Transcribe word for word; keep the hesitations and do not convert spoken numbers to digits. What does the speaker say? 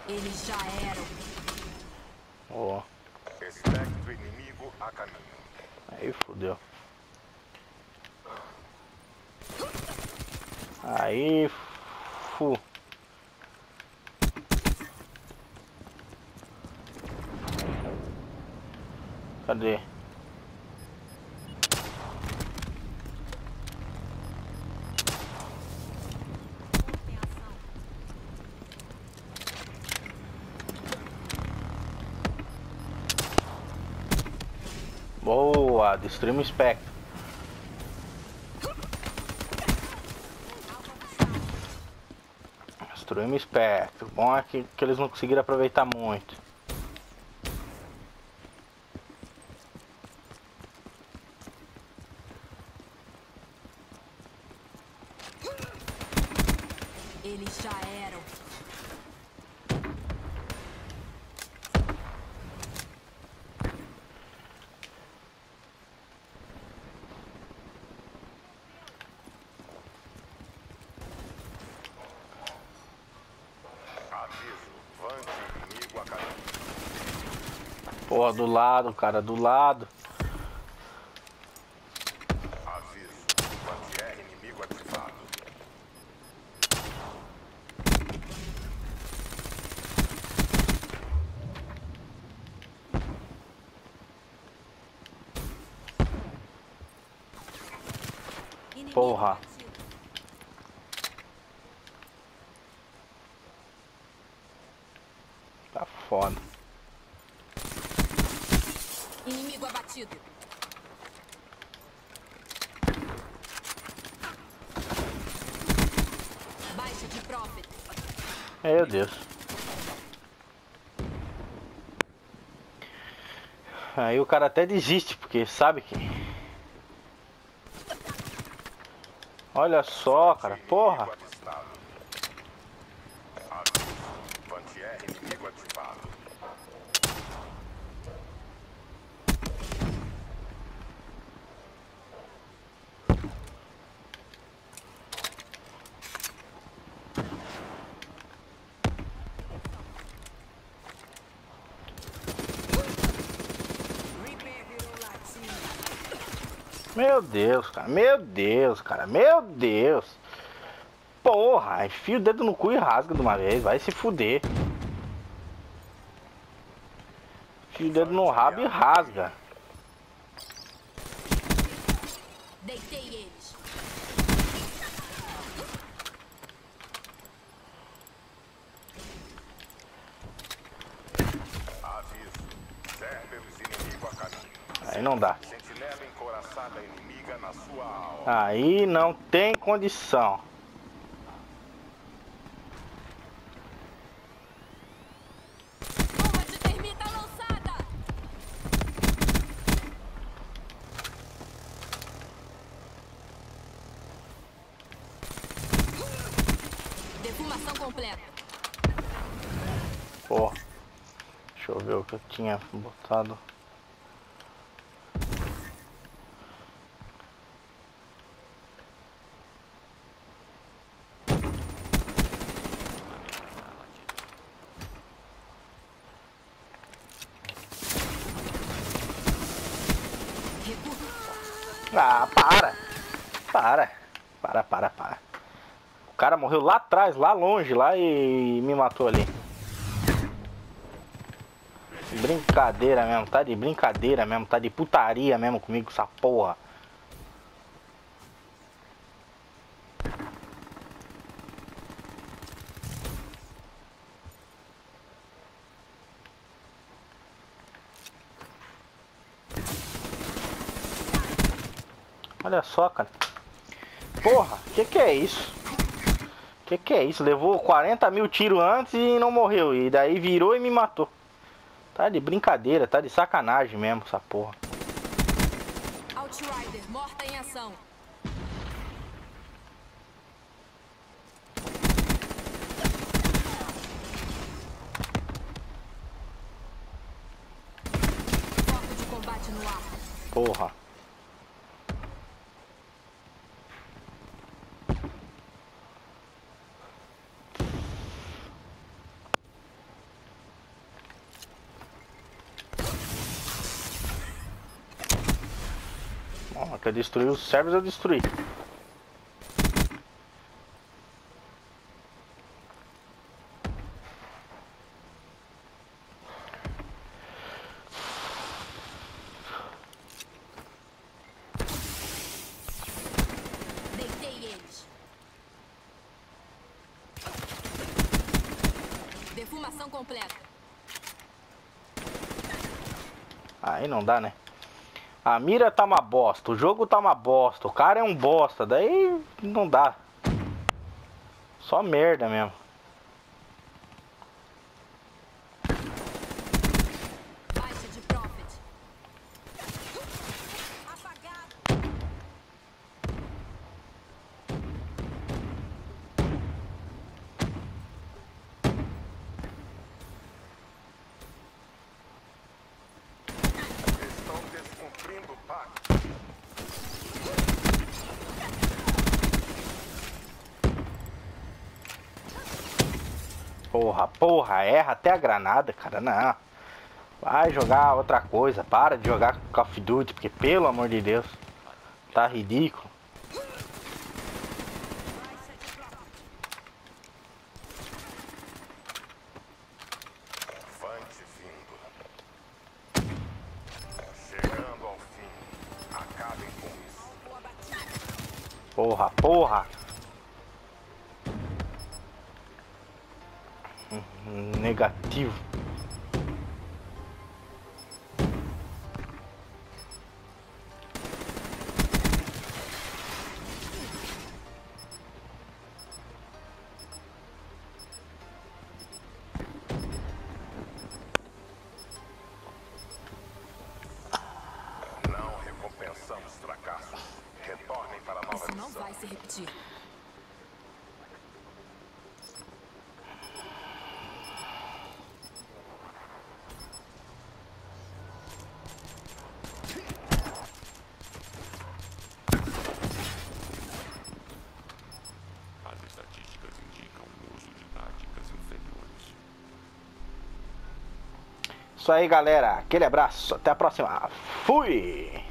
Eles já eram. Ó. Espectro inimigo a caminho. Aí fodeu. Aí fu. Cadê? Boa, destruímos o espectro. Destruímos o espectro. Bom é que, que eles não conseguiram aproveitar muito. Eles já eram. Aviso, vante inimigo a caminho. Porra, do lado, cara, do lado. Aviso, vante R inimigo ativado. Porra. Tá foda. Inimigo abatido. Baixa de Prophet. Meu Deus. Aí o cara até desiste, porque sabe que... Olha só, cara, porra. Inimigo avistado. Aviso, vante R inimigo ativado. Meu Deus, cara, meu Deus, cara, meu Deus. Porra, enfia o dedo no cu e rasga de uma vez, vai se fuder. Enfia o dedo no rabo e rasga. Deitei eles. Aviso, Cerberus inimigo a caminho. Aí não dá. Sentinela encoraçada inimiga na sua alma. Aí não tem condição. Bomba de termita lançada. Defumação completa. Porra. Deixa eu ver o que eu tinha botado. Ah, para! Para! Para, para, para. O cara morreu lá atrás, lá longe, lá e me matou ali. Brincadeira mesmo, tá de brincadeira mesmo, tá de putaria mesmo comigo essa porra. Olha só, cara. Porra, que que é isso? Que que é isso? Levou quarenta mil tiros antes e não morreu. E daí virou e me matou. Tá de brincadeira, tá de sacanagem mesmo essa porra. Outrider morta em ação. Foco de combate no ar. Porra. Que eu destruí os servers, eu destruí. Deitei eles. Defumação completa. Aí não dá, né? A mira tá uma bosta, o jogo tá uma bosta, o cara é um bosta, daí não dá. Só merda mesmo. Baixa de Prophet. Apagado. Estão descumprindo o pacto. Porra, porra, erra até a granada, cara, não. Vai jogar outra coisa, para de jogar Call of Duty, porque pelo amor de Deus, tá ridículo. Avante vindo. Chegando ao fim. Acabem com isso. Porra, porra. Hum, Negativo. Não recompensamos fracassos. Retornem para a nova Isso não missão. vai se repetir. As estatísticas indicam o uso de táticas inferiores. Isso aí, galera. Aquele abraço. Até a próxima. Fui!